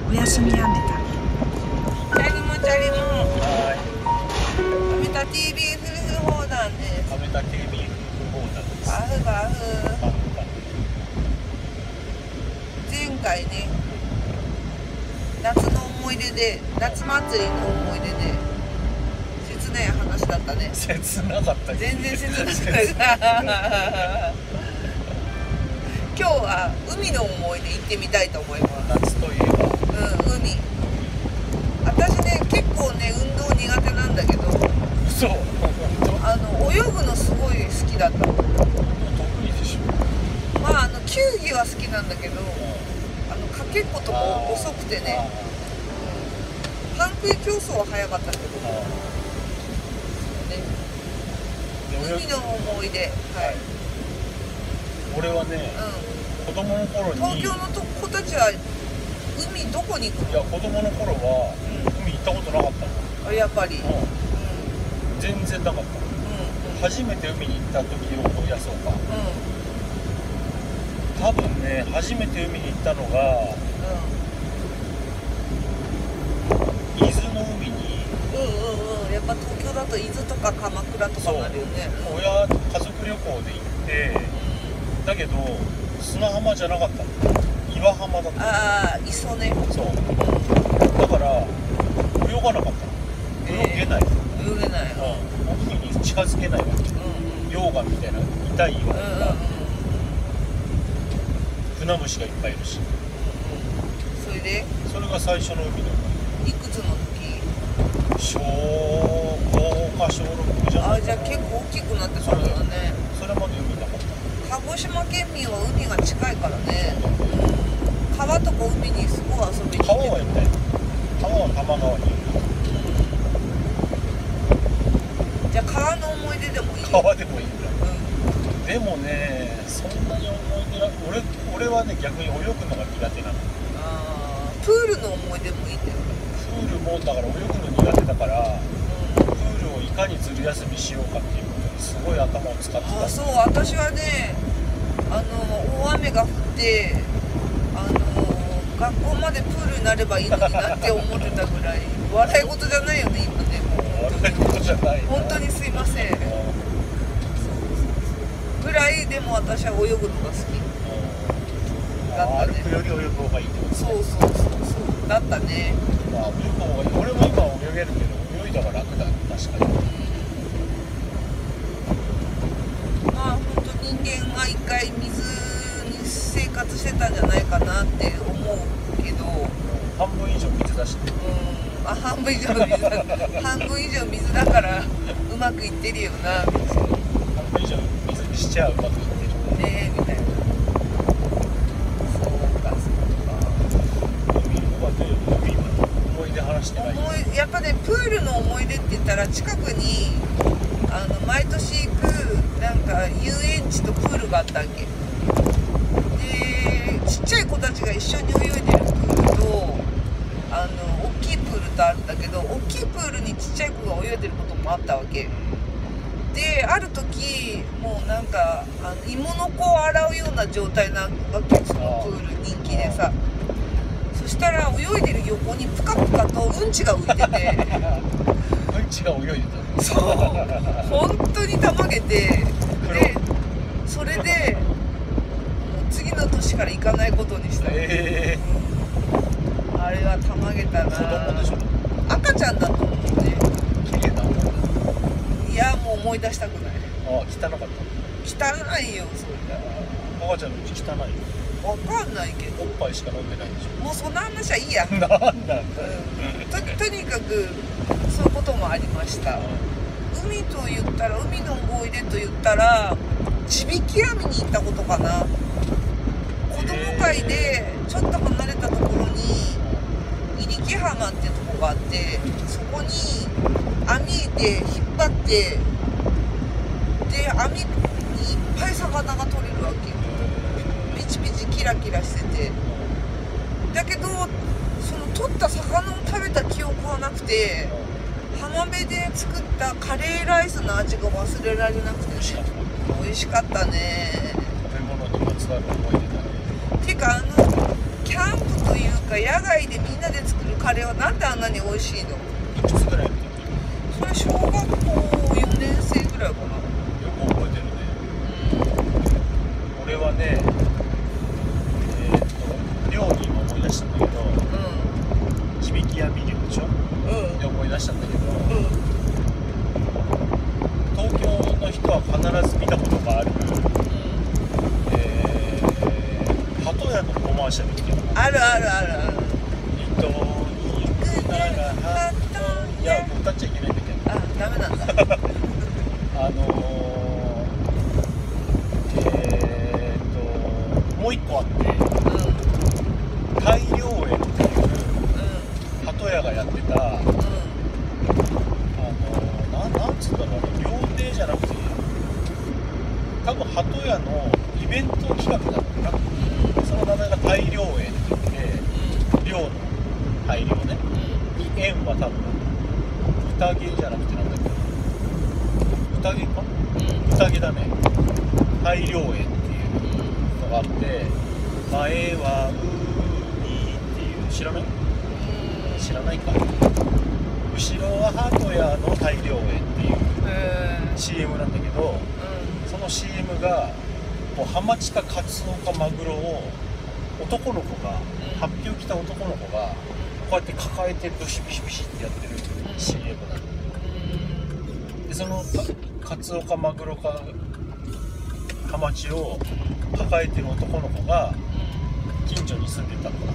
おやすみやめた。 チャリモチャリモ。アメタ TV 夫婦砲弾です。 アメタ TV 夫婦砲弾です。 バフバフ。前回ね、夏の思い出で、夏祭りの思い出で切ない話だったね。 切なかった。 全然切なかった。今日は海の思い出行ってみたいと思います。 夏といえば、 海。私ね、結構ね、運動苦手なんだけど、 そう泳ぐのすごい好きだった。 得意でしょ。 まあ球技は好きなんだけど、かけっことか遅くてね、半食い競争は早かったけど、海の思い出。はい。 俺はね、子供の頃に東京の子たちは海どこに行くの？ いや、子供の頃は海行ったことなかったの。 やっぱり。 全然なかった。初めて海に行った時を思い出そうか。多分ね、初めて海に行ったのが、伊豆の海に。 やっぱ東京だと伊豆とか鎌倉とかになるよね。 家族旅行で行って、だけど砂浜じゃなかったの。岩浜だった。 ああ、磯ね。 そう。だから泳がなかったの。泳げない。 泳げない。 海に近づけないわけ。溶岩みたいな痛い岩とか、船虫がいっぱいいるし。 それで？ それが最初の海の。 いくつの時？ 小5か小6じゃないかな。 じゃあ結構大きくなってたんだね。 それまで海なかった。 鹿児島県民は海が近いからね。川とか海にすごい遊びに行って。 川は行ったよ。川は多摩川にいる。 じゃあ川の思い出でもいい？ 川でもいいんだ。でもね、そんなに思い出なく、俺はね、逆に泳ぐのが苦手なの。 プールの思い出もいいんだよ。 プールもだから泳ぐの苦手だから、プールをいかにずる休みしようかっていうことにすごい頭を使ってた。 そう、私はね、大雨が降って学校までプールになればいいのになって思ってたぐらい。笑い事じゃないよね、今ね。 笑い事じゃない。 本当にすいません。ぐらいでも私は泳ぐのが好きだったね。 歩くより泳ぐ方がいいってこと。 そうだったね。 まあ泳ぐ方がいい。俺も今泳げるけど、泳いだ方が楽だね、確かに。 まあ本当人間が一回水に生活してたんじゃないかなって思うけど、 半分以上水だしね。 半分以上水だ半分以上水だからうまくいってるよな。 半分以上水にしちゃうまくいってるねみたいな。そうか。 海は思い出話してない。 やっぱね、プールの思い出って言ったら近くに毎年行くなんか遊園地とプールがあったわけで、ちっちゃい子たちが一緒に泳いでるプールと大きいプールとあるんだけど、大きいプールにちっちゃい子が泳いでることもあったわけで、ある時もうなんか芋の子を洗うような状態なわけ。そのプール人気でさ、そしたら泳いでる横にプカプカとうんちが浮いててうんちが泳いでた。 そう、本当にたまげて、でそれでもう次の年から行かないことにした。あれはたまげたな。 子供でしょ。 赤ちゃんだと思うね。 綺麗な。 いや、もう思い出したくない。 汚かった。 汚いよ、それ。 赤ちゃんのうち汚いよ。 わかんないけど。 おっぱいしか飲んでないでしょ。 もうそんな話はいいや。 なんだ。 とにかくそういうこともありました。海と言ったら、海の思い出と言ったら地引き網に行ったことかな。子供会でちょっと離れたところに入来浜ってとこがあって、そこに網で引っ張って、で網にいっぱい魚が取れるわけよ。ピチピチキラキラしてて、だけどその取った魚を食べた記憶はなくて、浜辺で作ったカレーライスの味が忘れられなくてね。美味しかったね。 食べ物にまつわる思い出だね。 てかキャンプというか野外でみんなで作るカレーはなんであんなに美味しいの？ いくつぐらいの時？ それ小学校4年生ぐらいかな。 よく覚えてるね。俺はね、寮に今思い出したんだけど、地引き網漁でしょ？で思い出したんだけど、東京の人は必ず見たことがある、鳩屋のコマーシャルっていうのがあるあるあるある。 糸に行くなら鳩屋、もう歌っちゃいけないんだけど、 あ、ダメなんだ。 もう一個あって、大良園っていう鳩屋がやってた、なんつうんだろう、料亭じゃなくて、多分鳩屋のイベント企画だったかな。その名前が大良園って言って、漁の大漁ね。園は多分宴じゃなくてなんだっけど、宴か？宴だね。大良園っていうのがあって、前は海っていう、知らない？知らないか。後ろは鳩屋の大良園っていう CM なんだけど、その CM がもうハマチかカツオかマグロを男の子が、発表着た男の子がこうやって抱えてビシビシビシってやってる CM なの。でそのカツオかマグロかハマチを抱えてる男の子が近所に住んでた子だった。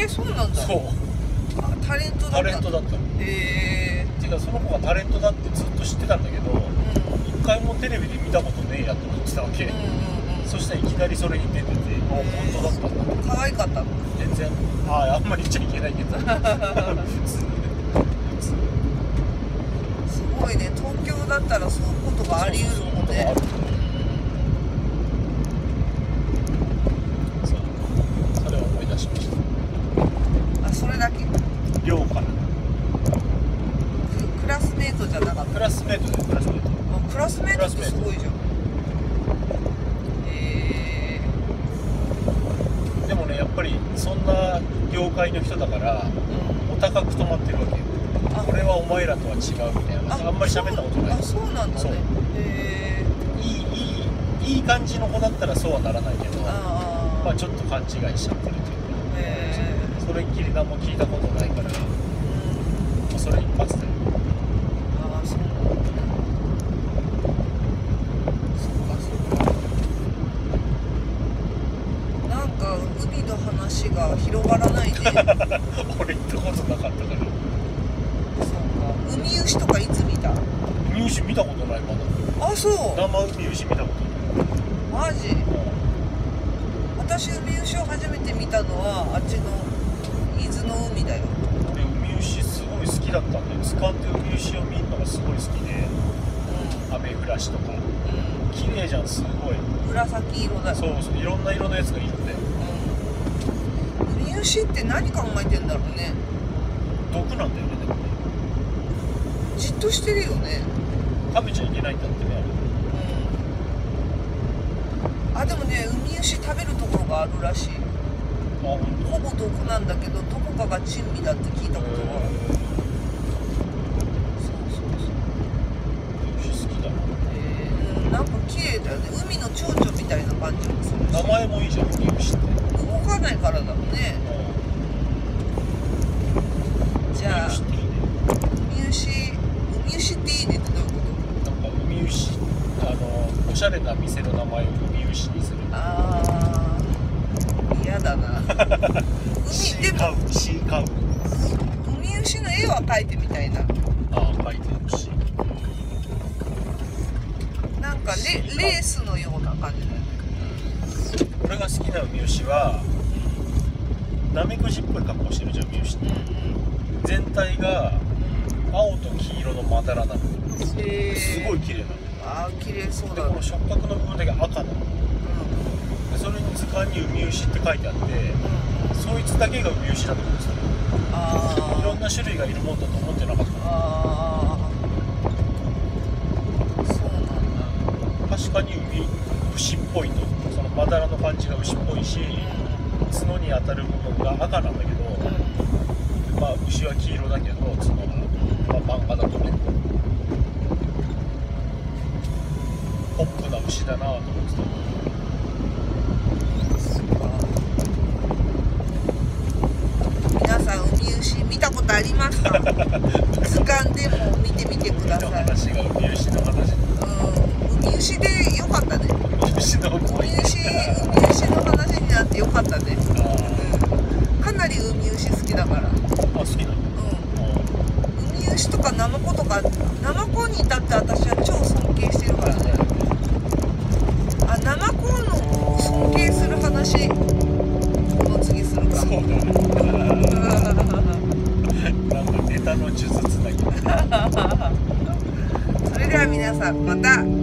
そうなんだ。 そう。 タレントだった。 タレントだったの。っていうかその子がタレントだってずっと知ってたんだけど、一回もテレビで見たことねえやと思ってたわけ。そしたらいきなりそれに出てて、本当だったんだ。 可愛かったの？ 全然、あんまり言っちゃいけないけど普通。 すごいね、東京だったらそういうことがあり得るもんね。 そう、それを思い出しました。 あ、それだけ？ 寮からクラスメートじゃなかった？ クラスメートでクラスメート。 クラスメートってすごいじゃん。 でもね、やっぱりそんな業界の人だから、お高く泊まってるわけよ。これはお前らとは違うみたいな。あんまり喋ったことない。 あ、そうなんだね。 いい感じの子だったらそうはならないけど、まあちょっと勘違いしちゃってるというか、それっきり何も聞いたことないから、それ一発で。 そうなんだね。なんか海の話が広がらないね。 俺行ったことなかったから。 ウミウシとかいつ見た？ ウミウシ見たことないまだ。 あ、そう。 生ウミウシ見たことない。 マジ？私ウミウシを初めて見たのはあっちの伊豆の海だよ。 俺ウミウシすごい好きだったんだよ。使ってウミウシを見るのがすごい好きで、アメフラシとか、綺麗じゃん、すごい。 紫色だよ。 そうそう、いろんな色のやつがいるんだよ。 ウミウシって何考えてんだろうね。 毒なんだよね、でもね。 じっとしてるよね。 食べちゃいけないんだってね。 あ、でもね、ウミウシ食べるところがあるらしい。ほぼ毒なんだけど、どこかが珍味だって聞いたことがある。そうそうそう。 ウミウシ好きだな。 なんか綺麗だよね。海の蝶々みたいな感じもするし。 名前もいいじゃん、ウミウシって。 動かないからだもんね。じゃあ、ウミウシっていいねってどういうこと？ なんかウミウシ、おしゃれな店の名前をウミウシにする。 嫌だな。でもシーカウ。 ウミウシの絵は描いてみたいな。 描いてほしい。 なんかレースのような感じだよね。 俺が好きなウミウシはナメクジっぽい格好してるじゃん、ウミウシって。全体が青と黄色のまだらなの。すごい綺麗なの。 綺麗そうだね。 でこの触覚の部分だけ赤なの。でそれに図鑑にウミウシって書いてあって、そいつだけがウミウシだと思ってた。いろんな種類がいるもんだと思ってなかった。 そうなんだ。 確かに牛っぽいと、そのまだらの感じが牛っぽいし、 角に当たる部分が赤なんだけど、まあ牛は黄色だけど角が、まあ、漫画だとねポップな牛だなと思ってた。 皆さんウミウシ見たことありますか？図鑑でも見てみてください。 話がウミウシの話。 ウミウシでよかったね。 ウミウシのウミウシの話になってよかったね。かなりウミウシ好きだから。 あ、好きなの？ ウミウシとかナマコとか、ナマコに至って私は超尊敬してるからね。あ、ナマコの尊敬する話この次するか。 そうだね。なんかネタの数珠つなぎ。 それでは皆さんまた。